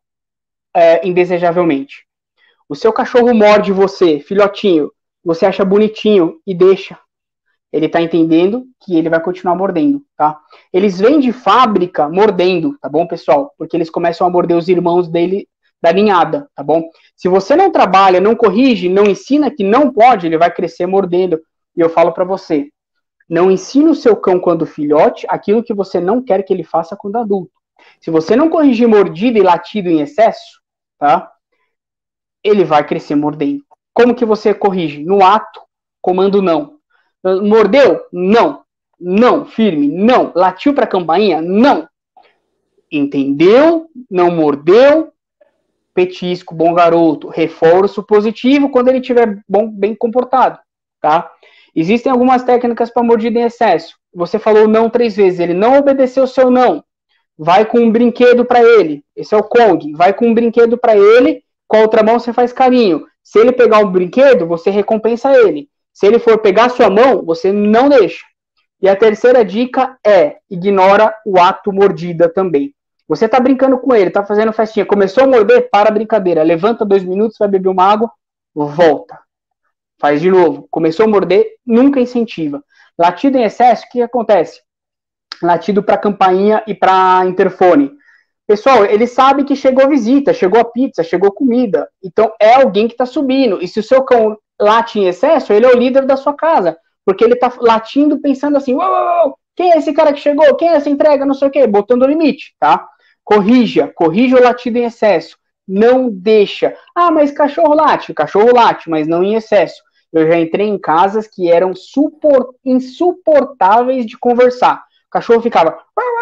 é, indesejavelmente. O seu cachorro morde você, filhotinho, você acha bonitinho e deixa. Ele está entendendo que ele vai continuar mordendo, tá? Eles vêm de fábrica mordendo, tá bom, pessoal? Porque eles começam a morder os irmãos dele da ninhada, tá bom? Se você não trabalha, não corrige, não ensina que não pode, ele vai crescer mordendo. E eu falo para você, não ensine o seu cão quando filhote aquilo que você não quer que ele faça quando adulto. Se você não corrigir mordida e latido em excesso, tá? Ele vai crescer mordendo. Como que você corrige? No ato, comando não. Mordeu? Não. Não. Firme? Não. Latiu para a campainha? Não. Entendeu? Não mordeu? Petisco, bom garoto. Reforço positivo quando ele estiver bom, bem comportado, tá? Existem algumas técnicas para mordida em excesso. Você falou não três vezes, ele não obedeceu o seu não. Vai com um brinquedo para ele. Esse é o Kong. Vai com um brinquedo para ele, com a outra mão você faz carinho. Se ele pegar um brinquedo, você recompensa ele. Se ele for pegar sua mão, você não deixa. E a terceira dica é, ignora o ato mordida também. Você tá brincando com ele, tá fazendo festinha, começou a morder, para a brincadeira. Levanta dois minutos, vai beber uma água, volta. Faz de novo. Começou a morder, nunca incentiva. Latido em excesso, o que acontece? Latido para campainha e para interfone. Pessoal, ele sabe que chegou visita, chegou a pizza, chegou comida. Então é alguém que está subindo. E se o seu cão late em excesso, ele é o líder da sua casa. Porque ele está latindo pensando assim, uou, uou, uou, quem é esse cara que chegou? Quem é essa entrega? Não sei o quê, botando o limite, tá? Corrija, corrija o latido em excesso. Não deixa. Ah, mas cachorro late. Cachorro late, mas não em excesso. Eu já entrei em casas que eram supor, insuportáveis de conversar. O cachorro ficava...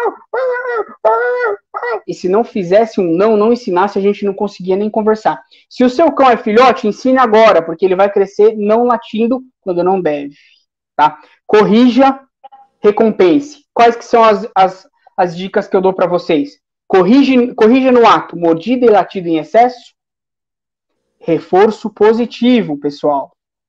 E se não fizesse um não, não ensinasse, a gente não conseguia nem conversar. Se o seu cão é filhote, ensine agora, porque ele vai crescer não latindo quando não deve. Tá? Corrija, recompense. Quais que são as, as, as dicas que eu dou para vocês? Corrige, corrija no ato, mordida e latido em excesso. Reforço positivo, pessoal.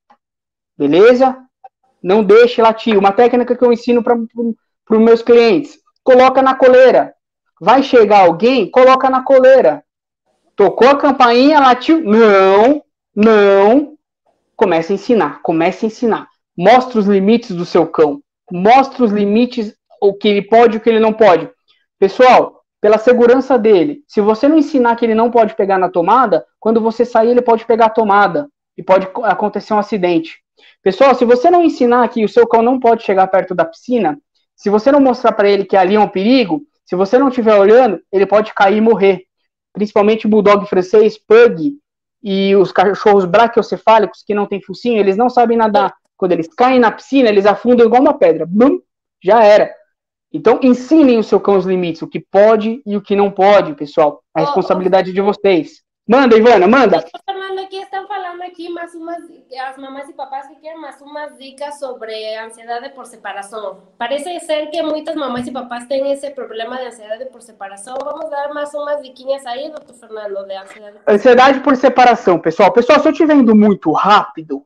Beleza? Não deixe latir. Uma técnica que eu ensino para os meus clientes. Coloca na coleira. Vai chegar alguém, coloca na coleira. Tocou a campainha, latiu. Não, não. Comece a ensinar, comece a ensinar. Mostre os limites do seu cão. Mostre os limites, o que ele pode e o que ele não pode. Pessoal, pela segurança dele, se você não ensinar que ele não pode pegar na tomada, quando você sair, ele pode pegar a tomada. E pode acontecer um acidente. Pessoal, se você não ensinar que o seu cão não pode chegar perto da piscina, se você não mostrar para ele que ali é um perigo, se você não estiver olhando, ele pode cair e morrer. Principalmente o bulldog francês, pug e os cachorros braquiocefálicos que não têm focinho, eles não sabem nadar. Quando eles caem na piscina, eles afundam igual uma pedra. Bum, já era. Então, ensinem o seu cão os limites, o que pode e o que não pode, pessoal. A responsabilidade oh, oh. de vocês. Manda, Ivana, manda.
Fernando, aqui estão falando aqui mais umas, as mamães e papás que querem mais umas dicas sobre ansiedade por separação. Parece ser que muitas mamães e papás têm esse problema de ansiedade por separação. Vamos dar mais umas diquinhas aí, doutor Fernando, de ansiedade por
Ansiedade por separação, pessoal. Pessoal, se eu estiver indo muito rápido,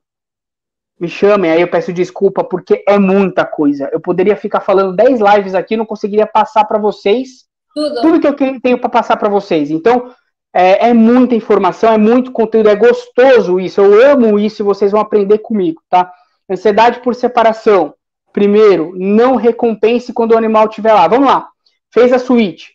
me chamem, aí eu peço desculpa, porque é muita coisa. Eu poderia ficar falando dez lives aqui, não conseguiria passar para vocês tudo, tudo que eu tenho para passar para vocês. Então, é, é muita informação, é muito conteúdo, é gostoso isso, eu amo isso e vocês vão aprender comigo, tá? Ansiedade por separação. Primeiro, não recompense quando o animal estiver lá. Vamos lá, fez a suíte.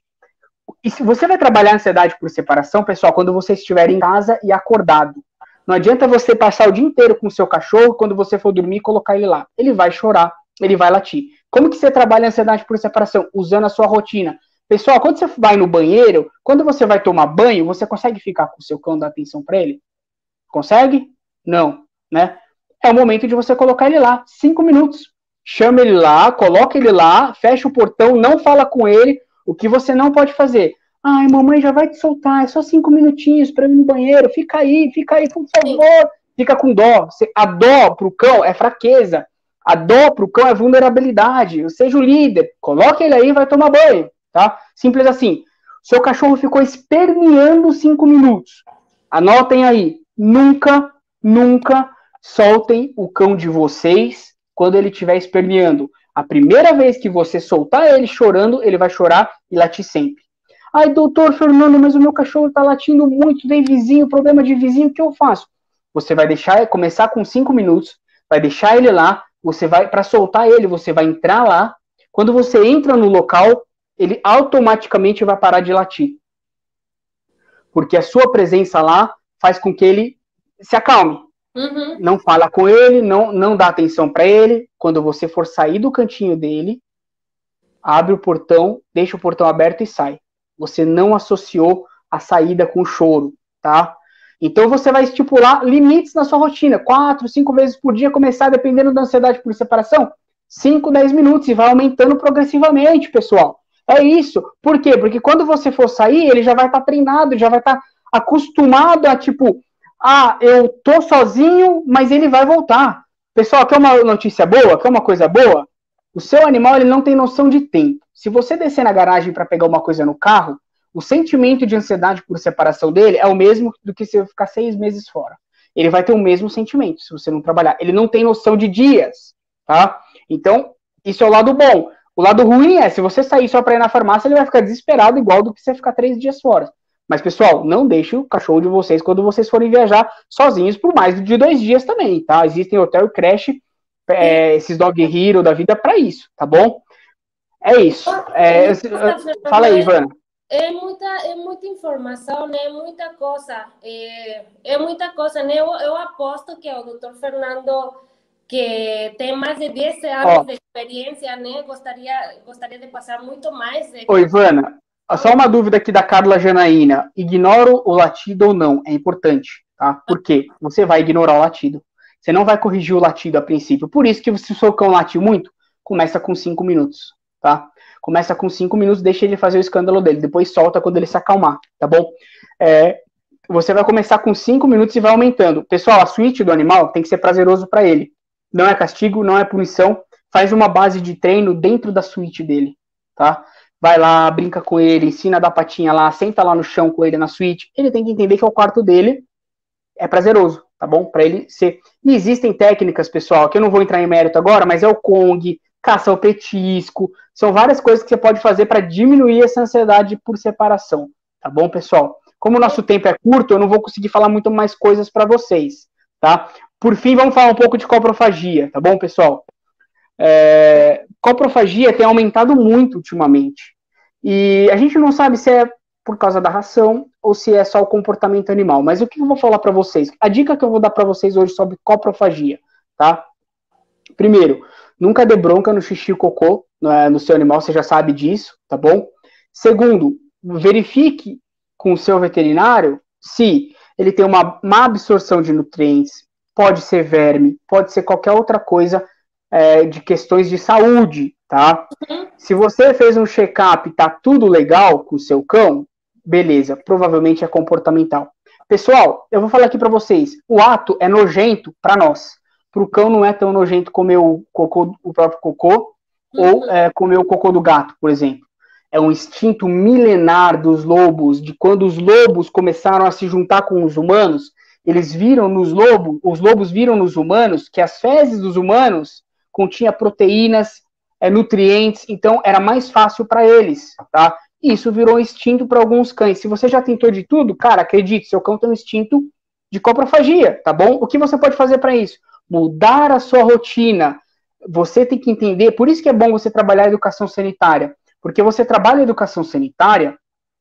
E se você vai trabalhar ansiedade por separação, pessoal, quando você estiver em casa e acordado. Não adianta você passar o dia inteiro com o seu cachorro, quando você for dormir, colocar ele lá. Ele vai chorar, ele vai latir. Como que você trabalha a ansiedade por separação? Usando a sua rotina. Pessoal, quando você vai no banheiro, quando você vai tomar banho, você consegue ficar com o seu cão, dar atenção para ele? Consegue? Não, né? É o momento de você colocar ele lá, cinco minutos. Chama ele lá, coloca ele lá, fecha o portão, não fala com ele. O que você não pode fazer? Ai, mamãe já vai te soltar, é só cinco minutinhos para eu ir no banheiro, fica aí, fica aí, por favor. Fica com dó. A dó pro cão é fraqueza. A dó pro cão é vulnerabilidade. Seja o líder, coloque ele aí e vai tomar banho, tá? Simples assim. Seu cachorro ficou esperneando cinco minutos. Anotem aí. Nunca, nunca soltem o cão de vocês quando ele estiver esperneando. A primeira vez que você soltar ele chorando, ele vai chorar e latir sempre. Ai, doutor Fernando, mas o meu cachorro tá latindo muito, tem vizinho, problema de vizinho, o que eu faço? Você vai deixar, começar com cinco minutos, vai deixar ele lá, você vai, para soltar ele, você vai entrar lá. Quando você entra no local, ele automaticamente vai parar de latir. Porque a sua presença lá faz com que ele se acalme. Uhum. Não fala com ele, não, não dá atenção para ele. Quando você for sair do cantinho dele, abre o portão, deixa o portão aberto e sai. Você não associou a saída com choro, tá? Então você vai estipular limites na sua rotina. Quatro, cinco vezes por dia, começar, dependendo da ansiedade por separação, cinco, dez minutos, e vai aumentando progressivamente, pessoal. É isso. Por quê? Porque quando você for sair, ele já vai estar tá treinado, já vai estar tá acostumado a, tipo, ah, eu tô sozinho, mas ele vai voltar. Pessoal, quer uma notícia boa? Quer uma coisa boa? O seu animal, ele não tem noção de tempo. Se você descer na garagem para pegar uma coisa no carro, o sentimento de ansiedade por separação dele é o mesmo do que se eu ficar seis meses fora. Ele vai ter o mesmo sentimento se você não trabalhar. Ele não tem noção de dias, tá? Então, isso é o lado bom. O lado ruim é, se você sair só para ir na farmácia, ele vai ficar desesperado, igual do que você ficar três dias fora. Mas, pessoal, não deixe o cachorro de vocês quando vocês forem viajar sozinhos por mais de dois dias também, tá? Existem hotel e creche, é, esses dog hero da vida para isso, tá bom? É isso. É, fala aí, Ivana.
É muita, é muita informação, né? Muita coisa. É, é muita coisa, né? Eu, eu aposto que o doutor Fernando, que tem mais de dez anos Ó, de experiência, né? Gostaria, gostaria de passar muito mais. De...
Oi, Ivana. Só uma dúvida aqui da Carla Janaína. Ignoro o latido ou não? É importante, tá? Por quê? Você vai ignorar o latido. Você não vai corrigir o latido a princípio. Por isso que se o seu cão latir muito, começa com cinco minutos, tá? Começa com cinco minutos, deixa ele fazer o escândalo dele. Depois solta quando ele se acalmar, tá bom? É, você vai começar com cinco minutos e vai aumentando. Pessoal, a suíte do animal tem que ser prazeroso para ele. Não é castigo, não é punição. Faz uma base de treino dentro da suíte dele, tá? Vai lá, brinca com ele, ensina a dar patinha lá, senta lá no chão com ele na suíte. Ele tem que entender que é o quarto dele, é prazeroso, tá bom? Para ele ser... E existem técnicas, pessoal, que eu não vou entrar em mérito agora, mas é o Kong, caça ao petisco, são várias coisas que você pode fazer para diminuir essa ansiedade por separação, tá bom, pessoal? Como o nosso tempo é curto, eu não vou conseguir falar muito mais coisas para vocês, tá? Por fim, vamos falar um pouco de coprofagia, tá bom, pessoal? É... Coprofagia tem aumentado muito ultimamente, e a gente não sabe se é por causa da ração ou se é só o comportamento animal, mas o que eu vou falar para vocês? A dica que eu vou dar para vocês hoje sobre coprofagia, tá? Primeiro, nunca dê bronca no xixi e cocô no seu animal, você já sabe disso, tá bom? Segundo, verifique com o seu veterinário se ele tem uma má absorção de nutrientes, pode ser verme, pode ser qualquer outra coisa é, de questões de saúde, tá? Uhum. Se você fez um check-up e tá tudo legal com o seu cão, beleza, provavelmente é comportamental. Pessoal, eu vou falar aqui para vocês, o ato é nojento para nós. Para o cão não é tão nojento comer o, cocô, o próprio cocô, uhum. ou é, comer o cocô do gato, por exemplo. É um instinto milenar dos lobos, de quando os lobos começaram a se juntar com os humanos, eles viram nos lobos, os lobos viram nos humanos que as fezes dos humanos continham proteínas, é, nutrientes, então era mais fácil para eles, tá? E isso virou instinto para alguns cães. Se você já tentou de tudo, cara, acredite, seu cão tem um instinto de coprofagia, tá bom? O que você pode fazer para isso? Mudar a sua rotina. Você tem que entender, por isso que é bom você trabalhar a educação sanitária, porque você trabalha a educação sanitária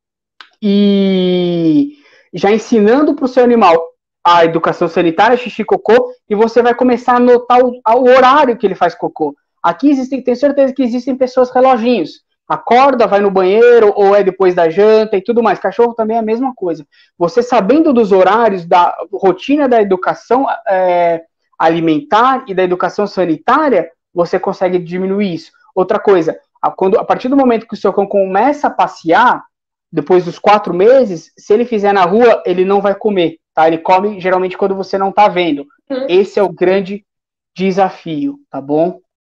e já ensinando para o seu animal a educação sanitária, xixi, cocô, e você vai começar a notar o, o horário que ele faz cocô. Aqui existem, tenho certeza que existem pessoas reloginhos. Acorda, vai no banheiro, ou é depois da janta e tudo mais. Cachorro também é a mesma coisa. Você sabendo dos horários, da rotina da educação é, alimentar e da educação sanitária, você consegue diminuir isso. Outra coisa, a, quando, a partir do momento que o seu cão começa a passear, depois dos quatro meses, se ele fizer na rua, ele não vai comer, tá? Ele come geralmente quando você não tá vendo. Esse é o grande desafio, tá bom?